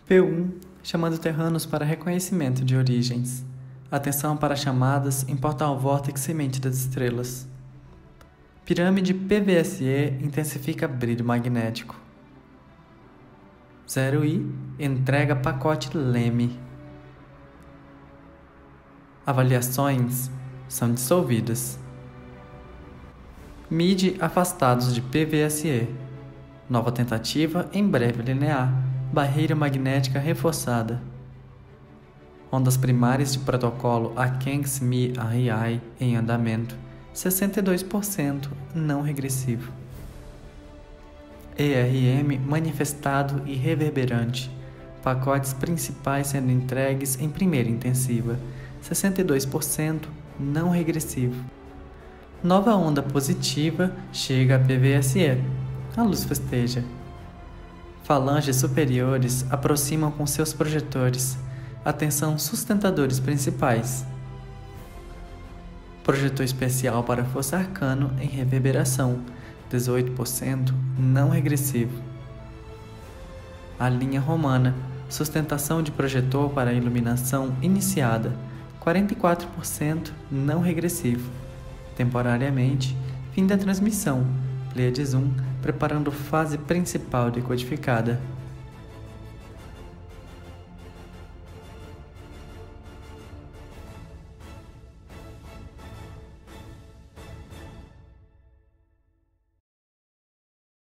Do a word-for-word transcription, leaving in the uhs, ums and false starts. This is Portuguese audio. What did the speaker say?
P um, chamando terranos para reconhecimento de origens. Atenção para chamadas em portal vórtex semente das estrelas. Pirâmide P V S E intensifica brilho magnético. zero I entrega pacote Leme. Avaliações são dissolvidas. M I D afastados de P V S E. Nova tentativa em breve linear. Barreira magnética reforçada. Ondas primárias de protocolo Akengs-Mi R I em andamento. sessenta e dois por cento não regressivo. E R M manifestado e reverberante. Pacotes principais sendo entregues em primeira intensiva. sessenta e dois por cento não regressivo. Nova onda positiva chega a P V S E. A luz festeja. Falanges superiores aproximam com seus projetores. Atenção sustentadores principais. Projetor especial para Força Arcano em reverberação. dezoito por cento não regressivo. A linha romana. Sustentação de projetor para iluminação iniciada. quarenta e quatro por cento não regressivo. Temporariamente, fim da transmissão. Pleiades um, preparando fase principal decodificada.